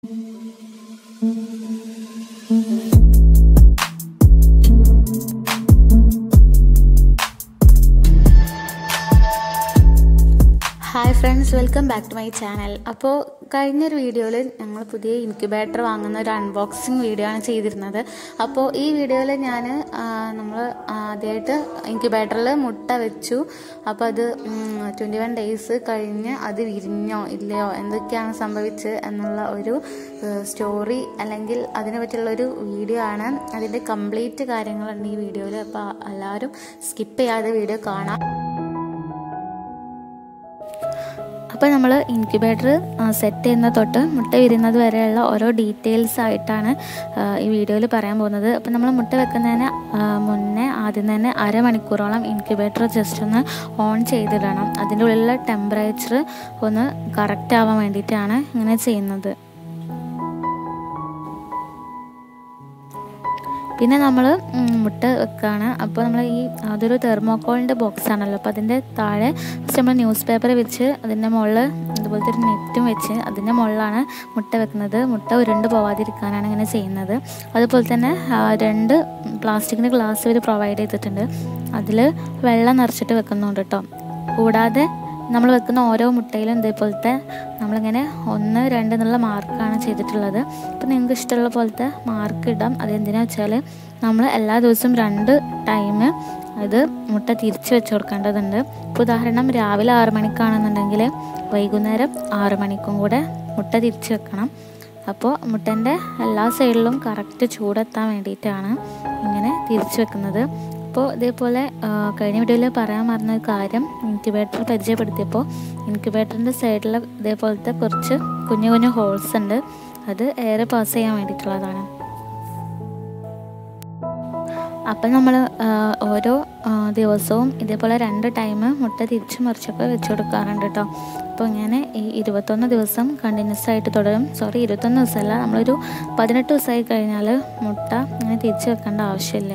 Hi friends, welcome back to my channel. അപ്പോൾ കഴിഞ്ഞൊരു വീഡിയോയിൽ ഞങ്ങൾ പുതിയ ഇൻക്യുബേറ്റർ വാങ്ങുന്ന ഒരു അൺബോക്സിങ് വീഡിയോ ആണ് ചെയ്തിരുന്നത്. അപ്പോൾ ഈ വീഡിയോയിൽ നമ്മൾ ആദ്യമായിട്ട് ഇൻക്യുബേറ്ററിൽ മുട്ട വെച്ചു. അപ്പോൾ അത് 21 ഡേയ്സ് കഴിഞ്ഞ് അത് വിരിഞ്ഞോ ഇല്ലയോ, എന്തൊക്കെയാണ് സംഭവിച്ചത് എന്നുള്ള ഒരു സ്റ്റോറി അല്ലെങ്കിൽ അതിനെ പറ്റിയുള്ളൊരു വീഡിയോ ആണ്. അതിൻ്റെ കംപ്ലീറ്റ് കാര്യങ്ങളുണ്ട് ഈ വീഡിയോയിൽ. അപ്പോൾ എല്ലാവരും സ്കിപ്പ് ചെയ്യാതെ വീഡിയോ കാണാം. അപ്പോൾ നമ്മൾ ഇൻക്യുബേറ്റർ സെറ്റ് ചെയ്യുന്ന തൊട്ട് മുട്ട വിരിയുന്നത് വരെയുള്ള ഓരോ ഡീറ്റെയിൽസ് ആയിട്ടാണ് ഈ വീഡിയോയിൽ പറയാൻ പോകുന്നത്. അപ്പോൾ നമ്മൾ മുട്ട വെക്കുന്നതിന് മുന്നേ ആദ്യം തന്നെ അരമണിക്കൂറോളം ഇൻക്യുബേറ്റർ ജസ്റ്റ് ഒന്ന് ഓൺ ചെയ്തിടണം. അതിൻ്റെ ഉള്ളിലുള്ള ടെമ്പറേച്ചർ ഒന്ന് കറക്റ്റ് ആവാൻ വേണ്ടിയിട്ടാണ് ഇങ്ങനെ ചെയ്യുന്നത്. പിന്നെ നമ്മൾ മുട്ട വെക്കുകയാണ്. അപ്പോൾ നമ്മൾ അതൊരു തെർമോക്കോളിൻ്റെ ബോക്സ് ആണല്ലോ. അപ്പോൾ അതിൻ്റെ താഴെ നമ്മൾ ന്യൂസ് പേപ്പർ വെച്ച് അതിൻ്റെ മുകളിൽ അതുപോലത്തെ ഒരു നെറ്റും വെച്ച് അതിൻ്റെ മുകളിലാണ് മുട്ട വെക്കുന്നത്. മുട്ട ഉരുണ്ട് പോവാതിരിക്കാനാണ് ഇങ്ങനെ ചെയ്യുന്നത്. അതുപോലെ തന്നെ 2 പ്ലാസ്റ്റിക്കിൻ്റെ ഗ്ലാസ് ഇവർ പ്രൊവൈഡ് ചെയ്തിട്ടുണ്ട്. അതിൽ വെള്ളം നിറച്ചിട്ട് വെക്കുന്നുണ്ട് കേട്ടോ. കൂടാതെ നമ്മൾ വെക്കുന്ന ഓരോ മുട്ടയിലും ഇതേപോലത്തെ നമ്മളിങ്ങനെ 1, 2 എന്നുള്ള മാർക്കാണ് ചെയ്തിട്ടുള്ളത്. അപ്പോൾ നിങ്ങൾക്ക് ഇഷ്ടമുള്ള പോലത്തെ മാർക്ക് ഇടാം. അതെന്തിനാ വെച്ചാൽ നമ്മൾ എല്ലാ ദിവസവും 2 ടൈം ഇത് മുട്ട തിരിച്ച് വെച്ച് കൊടുക്കേണ്ടതുണ്ട്. ഇപ്പോൾ ഉദാഹരണം രാവിലെ 6 മണിക്കാണെന്നുണ്ടെങ്കിൽ വൈകുന്നേരം 6 മണിക്കും കൂടെ മുട്ട തിരിച്ച് വെക്കണം. അപ്പോൾ മുട്ടൻ്റെ എല്ലാ സൈഡിലും കറക്റ്റ് ചൂടെത്താൻ വേണ്ടിയിട്ടാണ് ഇങ്ങനെ തിരിച്ച് വെക്കുന്നത്. അപ്പോൾ ഇതേപോലെ കഴിഞ്ഞ വീഡിയോയിൽ പറയാൻ മറന്ന ഒരു കാര്യം, ഇൻക്യുബേറ്റർ പരിചയപ്പെടുത്തിയപ്പോൾ ഇൻക്യുബേറ്ററിൻ്റെ സൈഡിൽ ഇതേപോലത്തെ കുറച്ച് കുഞ്ഞു കുഞ്ഞു ഹോൾസ് ഉണ്ട്. അത് എയർ പാസ് ചെയ്യാൻ വേണ്ടിയിട്ടുള്ളതാണ്. അപ്പം നമ്മൾ ഓരോ ദിവസവും ഇതേപോലെ 2 ടൈം മുട്ട തിരിച്ച് മറിച്ചൊക്കെ വെച്ച് കൊടുക്കാറുണ്ട് കേട്ടോ. അപ്പോൾ ഇങ്ങനെ ഈ 21 ദിവസം കണ്ടിന്യൂസ് ആയിട്ട് തുടരും. 21 ദിവസമല്ല, നമ്മളൊരു 18 ദിവസമായി കഴിഞ്ഞാൽ മുട്ട ഇങ്ങനെ തിരിച്ച് വെക്കേണ്ട ആവശ്യമില്ല.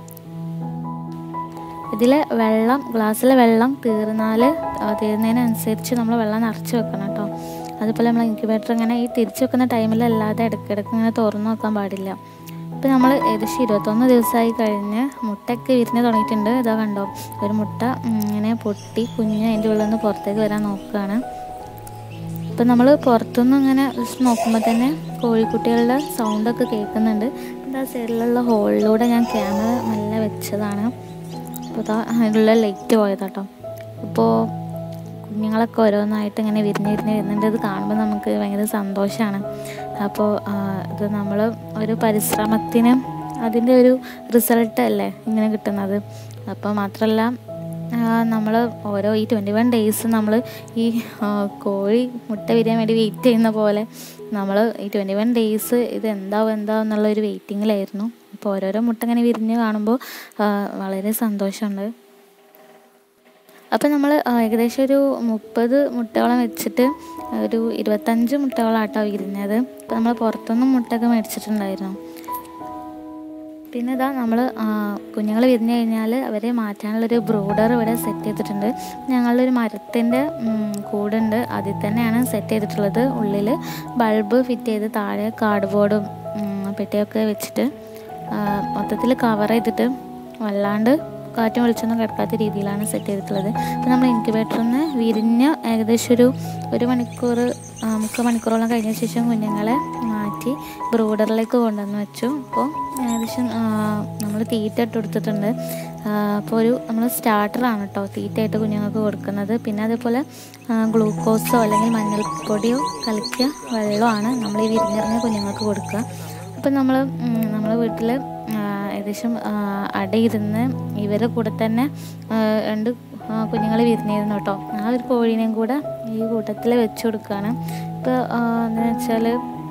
ഇതിൽ ഗ്ലാസ്സിലെ വെള്ളം തീരുന്നതിനനുസരിച്ച് നമ്മൾ വെള്ളം നിറച്ച് വെക്കണം കേട്ടോ. അതുപോലെ നമ്മൾ ഇൻക്യുബേറ്റർ ഇങ്ങനെ ഈ തിരിച്ച് വെക്കുന്ന ടൈമിലല്ലാതെ ഇടയ്ക്കിടയ്ക്ക് ഇങ്ങനെ തുറന്ന് നോക്കാൻ പാടില്ല. ഇപ്പോൾ നമ്മൾ ഏകദേശം 21 ദിവസമായി കഴിഞ്ഞ് മുട്ടയൊക്കെ വിരിഞ്ഞ് തുടങ്ങിയിട്ടുണ്ട്. ഇതാ കണ്ടോ, ഒരു മുട്ട ഇങ്ങനെ പൊട്ടി കുഞ്ഞ് അതിൻ്റെ ഉള്ളിൽ നിന്ന് പുറത്തേക്ക് വരാൻ നോക്കുകയാണ്. ഇപ്പം നമ്മൾ പുറത്തുനിന്ന് ഇങ്ങനെ നോക്കുമ്പോൾ തന്നെ കോഴിക്കുട്ടികളുടെ സൗണ്ടൊക്കെ കേൾക്കുന്നുണ്ട്. ആ സൈഡിലുള്ള ഹോളിലൂടെ ഞാൻ ക്യാമറ മെല്ലെ വെച്ചതാണ്. അപ്പോൾ അതിനുള്ള ലൈറ്റ് പോയതാട്ടോ. ഇപ്പോൾ കുഞ്ഞുങ്ങളൊക്കെ ഓരോന്നായിട്ട് ഇങ്ങനെ വിരിഞ്ഞ് വരുന്നുണ്ട്. ഇത് കാണുമ്പോൾ നമുക്ക് ഭയങ്കര സന്തോഷമാണ്. അപ്പോൾ ഇത് നമ്മൾ ഒരു പരിശ്രമത്തിന് അതിൻ്റെ ഒരു റിസൾട്ട് അല്ലേ ഇങ്ങനെ കിട്ടുന്നത്. അപ്പോൾ മാത്രമല്ല നമ്മൾ ഓരോ ഈ 21 ഡേയ്സ് നമ്മൾ ഈ കോഴി മുട്ട വിരിയാൻ വേണ്ടി വെയിറ്റ് ചെയ്യുന്ന പോലെ നമ്മൾ ഈ 21 ഡേയ്സ് ഇത് എന്താവും എന്നുള്ളൊരു വെയിറ്റിങ്ങിലായിരുന്നു. അപ്പോൾ ഓരോരോ മുട്ട ഇങ്ങനെ വിരിഞ്ഞ് കാണുമ്പോൾ വളരെ സന്തോഷമുണ്ട്. അപ്പോൾ നമ്മൾ ഏകദേശം ഒരു 30 മുട്ടയോളം വെച്ചിട്ട് ഒരു 25 മുട്ടകളാട്ടോ വിരിഞ്ഞത്. അപ്പോൾ നമ്മൾ പുറത്തുനിന്നും മുട്ടയൊക്കെ മേടിച്ചിട്ടുണ്ടായിരുന്നു. പിന്നെ ഇതാ നമ്മൾ കുഞ്ഞുങ്ങൾ വിരിഞ്ഞു കഴിഞ്ഞാൽ അവരെ മാറ്റാനുള്ളൊരു ബ്രൂഡർ ഇവിടെ സെറ്റ് ചെയ്തിട്ടുണ്ട്. ഞങ്ങളുടെ ഒരു മരത്തിൻ്റെ കൂടുണ്ട്, അതിൽ തന്നെയാണ് സെറ്റ് ചെയ്തിട്ടുള്ളത്. ഉള്ളിൽ ബൾബ് ഫിറ്റ് ചെയ്ത് താഴെ കാർഡ്ബോർഡും പെട്ടിയൊക്കെ വെച്ചിട്ട് മൊത്തത്തിൽ കവർ ചെയ്തിട്ട് വല്ലാണ്ട് കാറ്റും വെളിച്ചൊന്നും കിടക്കാത്ത രീതിയിലാണ് സെറ്റ് ചെയ്തിട്ടുള്ളത്. അപ്പോൾ നമ്മൾ ഇൻക്യുബേറ്ററിൽ നിന്ന് വിരിഞ്ഞ് ഏകദേശം ഒരു മണിക്കൂർ 3 മണിക്കൂറോളം കഴിഞ്ഞ ശേഷം കുഞ്ഞുങ്ങളെ മാറ്റി ബ്രൂഡറിലേക്ക് കൊണ്ടുവന്ന് വെച്ചു. അപ്പോൾ ഏകദേശം നമ്മൾ തീറ്റ ഇട്ട് കൊടുത്തിട്ടുണ്ട്. അപ്പോൾ നമ്മൾ സ്റ്റാർട്ടറാണ് കേട്ടോ തീറ്റയായിട്ട് കുഞ്ഞുങ്ങൾക്ക് കൊടുക്കുന്നത്. പിന്നെ അതേപോലെ ഗ്ലൂക്കോസോ അല്ലെങ്കിൽ മഞ്ഞൾപ്പൊടിയോ കലക്കിയ വെള്ളമാണ് നമ്മൾ ഈ വിരിഞ്ഞിറങ്ങിയ കുഞ്ഞുങ്ങൾക്ക് കൊടുക്കുക. അപ്പം നമ്മൾ വീട്ടിൽ ഏകദേശം അടയിരുന്ന് ഇവരുടെ കൂടെ തന്നെ 2 കുഞ്ഞുങ്ങൾ വിരിഞ്ഞിരുന്നു കേട്ടോ. ആ ഒരു കോഴീനെയും കൂടെ ഈ കൂട്ടത്തിൽ വെച്ച് കൊടുക്കുകയാണ്. ഇപ്പോൾ എന്താണെന്ന് വെച്ചാൽ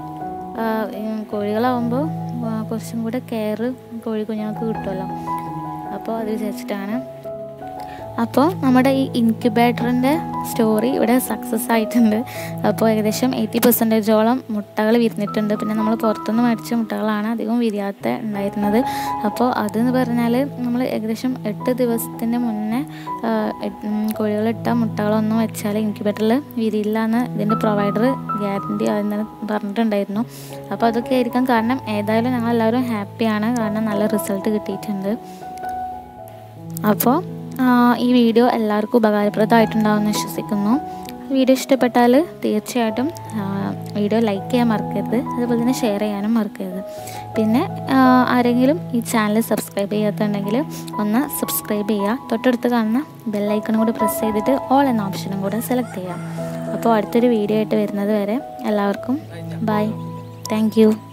കോഴികളാവുമ്പോൾ കുറച്ചും കൂടെ കെയർ കുഞ്ഞുങ്ങൾക്ക് കിട്ടുമല്ലോ. അപ്പോൾ അത് വിചാരിച്ചിട്ടാണ്. അപ്പോൾ നമ്മുടെ ഈ ഇൻക്യുബേറ്ററിൻ്റെ സ്റ്റോറി ഇവിടെ സക്സസ് ആയിട്ടുണ്ട്. അപ്പോൾ ഏകദേശം 80% മുട്ടകൾ വിരിഞ്ഞിട്ടുണ്ട്. പിന്നെ നമ്മൾ പുറത്തുനിന്ന് മേടിച്ച മുട്ടകളാണ് അധികവും വിരിയാത്ത ഉണ്ടായിരുന്നത്. അപ്പോൾ അതെന്ന് പറഞ്ഞാൽ നമ്മൾ ഏകദേശം 8 ദിവസത്തിന് മുന്നേ കോഴികളിട്ട മുട്ടകളൊന്നും വെച്ചാൽ ഇൻക്യുബേറ്ററിൽ വിരിയില്ല എന്ന് ഇതിൻ്റെ പ്രൊവൈഡർ ഗ്യാരണ്ടി അതിന് പറഞ്ഞിട്ടുണ്ടായിരുന്നു. അപ്പോൾ അതൊക്കെ ആയിരിക്കാം കാരണം. ഏതായാലും ഞങ്ങളെല്ലാവരും ഹാപ്പിയാണ്, കാരണം നല്ല റിസൾട്ട് കിട്ടിയിട്ടുണ്ട്. അപ്പോൾ ഈ വീഡിയോ എല്ലാവർക്കും ഉപകാരപ്രദമായിട്ടുണ്ടാവുമെന്ന് വിശ്വസിക്കുന്നു. വീഡിയോ ഇഷ്ടപ്പെട്ടാൽ തീർച്ചയായിട്ടും വീഡിയോ ലൈക്ക് ചെയ്യാൻ മറക്കരുത്, അതുപോലെ തന്നെ ഷെയർ ചെയ്യാനും മറക്കരുത്. പിന്നെ ആരെങ്കിലും ഈ ചാനൽ സബ്സ്ക്രൈബ് ചെയ്യാത്തുണ്ടെങ്കിൽ ഒന്ന് സബ്സ്ക്രൈബ് ചെയ്യുക. തൊട്ടടുത്ത് കാണുന്ന ബെല്ലൈക്കണും കൂടി പ്രസ് ചെയ്തിട്ട് ഓൾ എന്ന ഓപ്ഷനും കൂടെ സെലക്ട് ചെയ്യുക. അപ്പോൾ അടുത്തൊരു വീഡിയോ ആയിട്ട് വരുന്നത് വരെ എല്ലാവർക്കും ബൈ. Thank you.